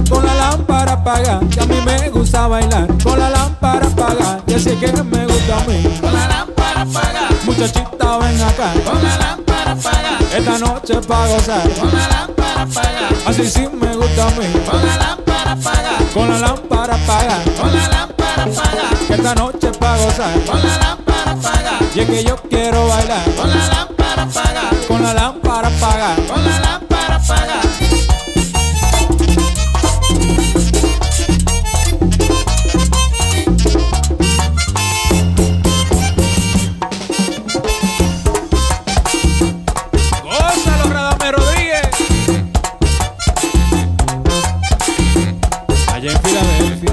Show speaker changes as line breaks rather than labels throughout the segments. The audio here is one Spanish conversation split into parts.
con la lámpara apagada, que a mí me gusta bailar con la lámpara apagada, y así es que me gusta a mí.
Con la lámpara apagada,
Muchachita, ven acá,
con la lámpara apagada,
esta noche pa' gozar,
con la lámpara apagada,
así sí me gusta a mí.
con la lámpara apagada,
Con la lámpara apagada,
con la lámpara apagada,
que esta noche pa' gozar,
con la lámpara apagada,
y es que yo quiero bailar
con la lámpara apagada,
con la lámpara apagada.
con la lámpara apagada.
¡Gózalo, Radamés Rodríguez! Allá en Filadelfia.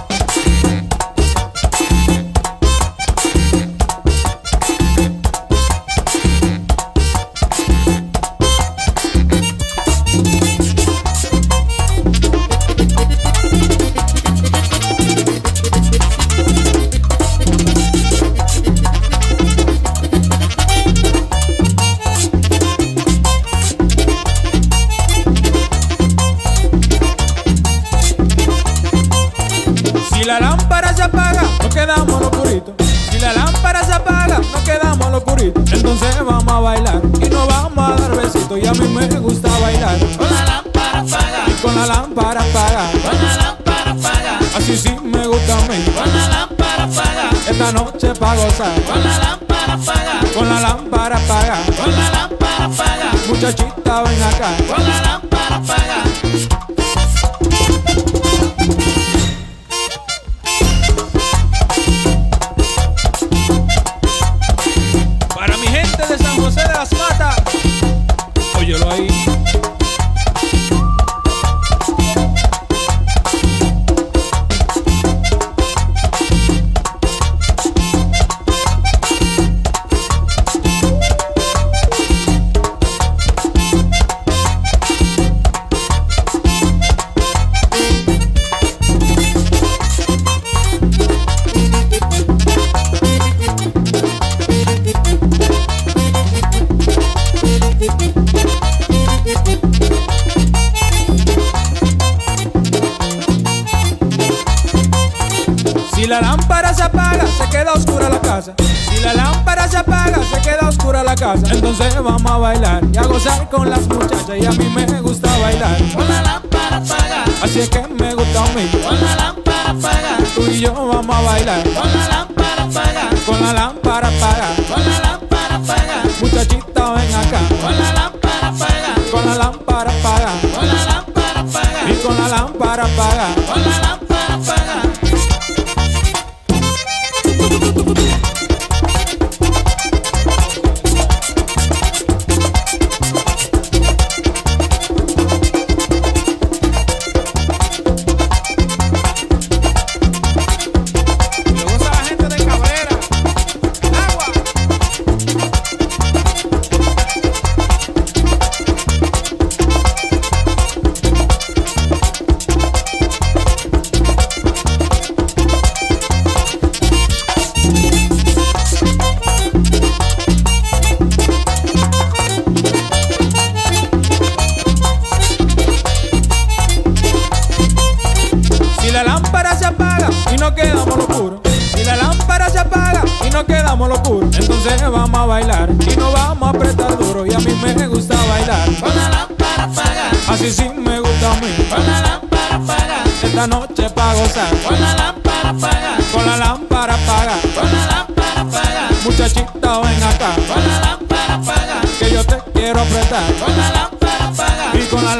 Si la lámpara se apaga, nos quedamos los puritos. Si la lámpara se apaga, nos quedamos los puritos. Entonces vamos a bailar y nos vamos a dar besitos. Y a mí me gusta bailar
Con la lámpara apagada,
con la lámpara apagada,
con la lámpara apagada,
así sí me gusta a mí.
con la lámpara apagada,
Esta noche pa' gozar
con la lámpara apagada,
con la lámpara apagada.
con la lámpara apagada,
Muchachita, ven acá,
con la lámpara apagada.
para mi gente de San José de las Matas, óyelo ahí. Si la lámpara se apaga, se queda oscura la casa. Si la lámpara se apaga, se queda oscura la casa. Entonces vamos a bailar y a gozar con las muchachas. Y a mí me gusta bailar,
Con la lámpara apagada,
así es que me gusta a mí.
con la lámpara apagada,
Tú y yo vamos a bailar
con la lámpara apagada,
con la lámpara apagada.
con la lámpara apagada,
Muchachita, ven acá,
con la lámpara apagada,
con la lámpara apagada.
con la lámpara apagada,
Y con la lámpara apagada.
con la lámpara apagada.
Y lo goza la gente de Cabrera, el agua. Si la lámpara se apaga y no quedamos locuros, si la lámpara se apaga y no quedamos locuros, entonces vamos a bailar y nos vamos a apretar duro. Y a mí me gusta bailar,
Con la lámpara apagada,
así sí me gusta a mí.
con la lámpara apagada,
Esta noche pa' gozar
con la lámpara apagada,
con la lámpara apagada.
con la lámpara apagada,
Muchachita, ven acá,
con la lámpara apagada,
que yo te quiero apretar
con la lámpara apagada,
y con la